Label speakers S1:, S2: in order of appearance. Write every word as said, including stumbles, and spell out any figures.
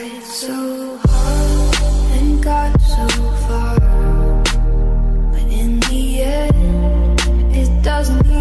S1: tried so hard and got so far, but in the end, it doesn't